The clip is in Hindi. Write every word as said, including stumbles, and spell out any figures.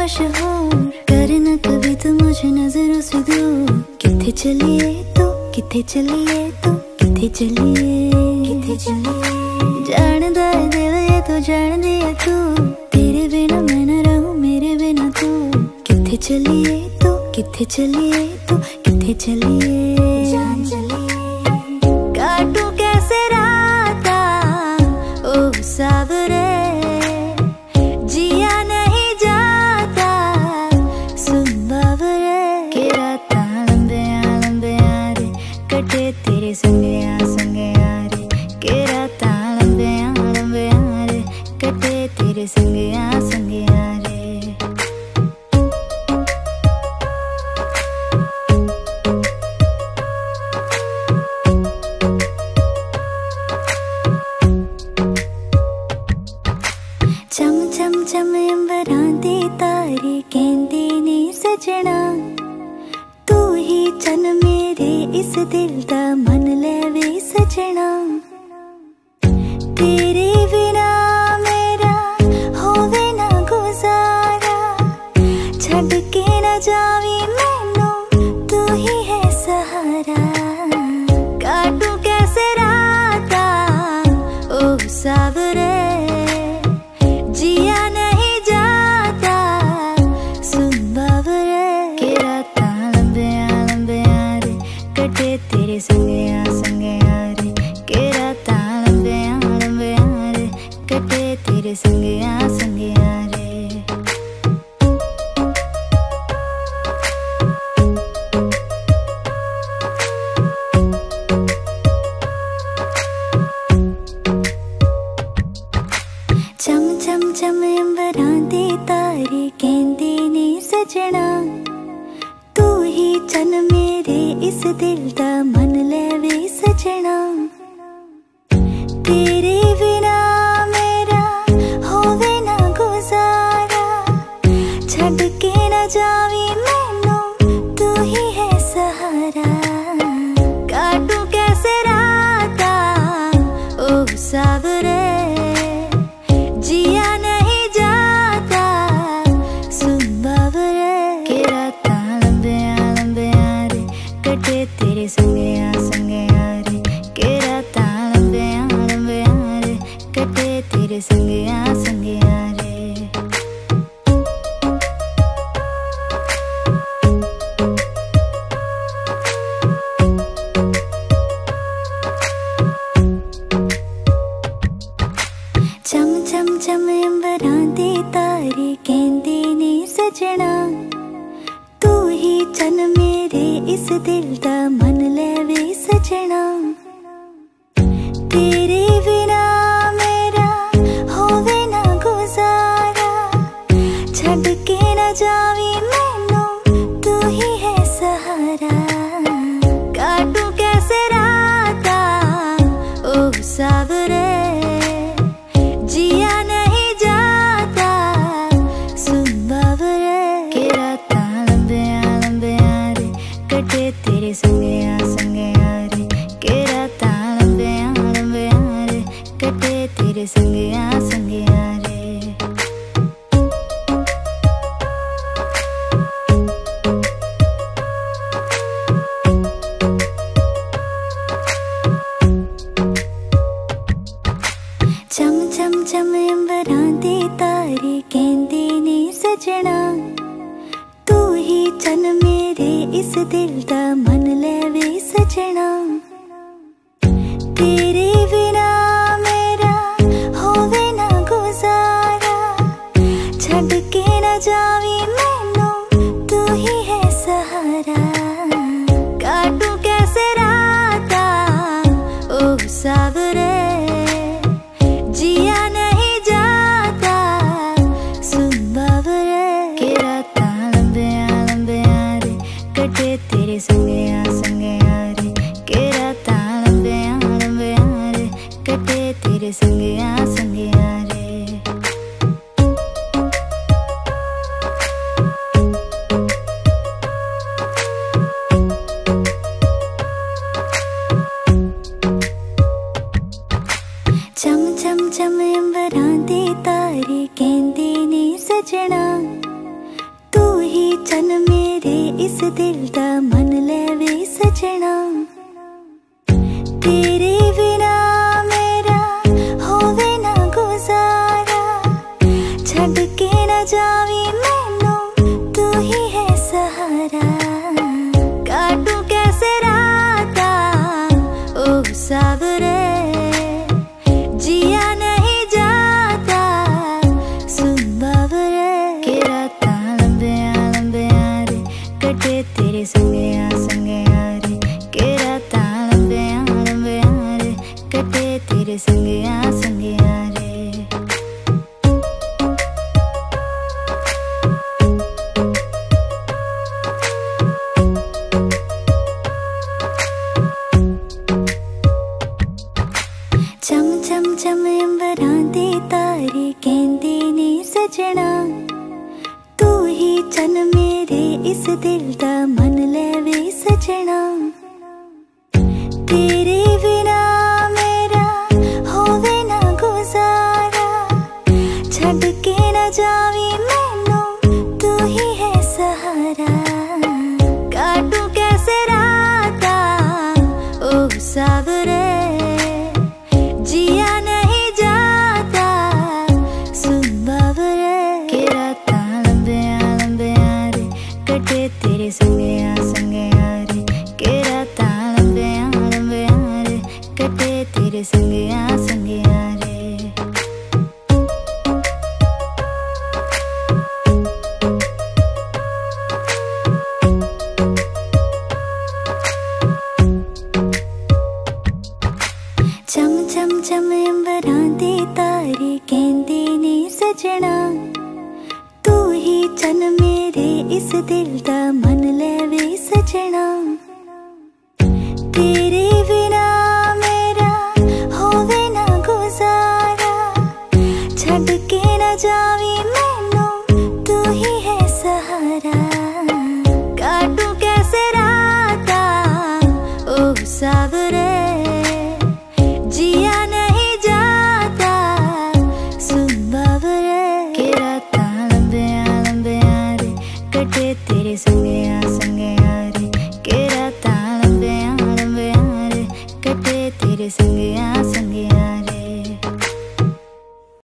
मशहूर, करना कभी तो मुझे नजरों से दूर। किथे चलिए तो किथे चलिए तो किथे चलिए किथे चलिए, जानदा है दिल ये तो जान दिया तू, तेरे बिना मैं न रहूं मेरे बिना तू। किथे चलिए तो किथे चलिए तो किथे चलिए, जान चलिए। काटूं कैसे राता ओ सावरे, जिया नहीं जाता सुन बावरे। के रातां लंबियां लंबियां रे, कटे तेरे संगिया संगिया रे। के रातां लंबियां लंबियां रे, कटे तेरे संगिया संगिया रे। चम चम चम अंबरां दे तारे कहंदे ने सजना, तू ही चन मेरे इस दिल दा मन लेवे सजना। तेरे बिना मेरा होवे ना गुजारा, छड़ के ना जावी मैनू तू ही है सहारा। काटूं कैसे राता ओ सावरे, जिया नहीं जाता सुन बावरे। के रातां लंबियां लंबियां रे, कटे तेरे संगिया संगिया रे। के रातां लंबियां लंबियां रे, कटे तेरे संगिया संगिया रे। चम चम चम अंबरां दे तारे कहंदे ने सजना, तू ही चन मेरे इस दिल दा मन लेवे सजना। तेरे बिना मेरा होवे ना गुजारा, छड़ के ना जावी मैनू तू ही है सहारा। काटूं कैसे राता ओ सावरे, जिया नहीं जाता सुन बावरे। के रातां लंबियां लंबियां रे, कटे तेरे संगिया संगिया रे। के रातां लंबियां लंबियां रे, कटे तेरे संगिया संगिया रे। चम चम चम अंबरां दे तारे कहंदे ने सजना, तू ही चन मेरे इस दिल दा मन लेवे सजना। तेरे बिना मेरा होवे ना गुजारा, छड़ के ना जावी मैनू तू ही है सहारा। काटूं कैसे राता ओ सावरे, जिया नहीं जाता सुन बावरे। के रातां लंबियां लंबियां रे, कटे तेरे संगिया संगिया रे। के रातां लंबियां लंबियां रे, कटे तेरे संगिया संगिया रे। चम चम चम अंबरां दे तारे कहंदे ने सजना, तू ही चन मेरे इस दिल दा मन लेवे सजना। तेरे बिना मेरा होवे ना गुजारा, छड़ के ना जावी मैनू तू ही है सहारा। काटूं कैसे राता ओ सावरे, जिया नहीं जाता सुन बावरे। के रातां लंबियां लंबियां रे, कटे तेरे संगिया संगिया रे। के रातां लंबियां लंबियां रे, कटे तेरे संगिया संगिया रे। चम चम चम अंबरां दे तारे कहंदे ने सजना, चन मेरे इस दिल दा मन ले वे सजना। तेरे बिना मेरा होवे ना गुजारा, छड़ के ना जावी मैनू तू ही है सहारा। काटू कैसे राता ओ सावरे, जिया नहीं जाता सुन बावरे। के रातां लंबियां लंबियां रे कटे तेरे संगिया संगिया रे। के रातां लंबियां लंबियां रे कटे तेरे संगिया संगिया रे। चम चम चम अंबरां दे तारे कहंदे ने सजना, तू ही चन मेरे इस दिल दा मन ले वे सजना। तेरे बिना मेरा होवे ना गुजारा, छड़ के ना जावी मैनू तू ही है सहारा। काटू कैसे राता ओ सावरे, जिया नहीं जाता सुन बावरे। के रातां लंबियां लंबियां रे कटे तेरे संगिया संगिया रे। के रातां लंबियां लंबियां रे कटे तेरे संगिया संगिया रे। चम चम चम अंबरां दे तारे कहंदे ने सजना, तू ही चन मेरे इस दिल दा मन ले वे सजना।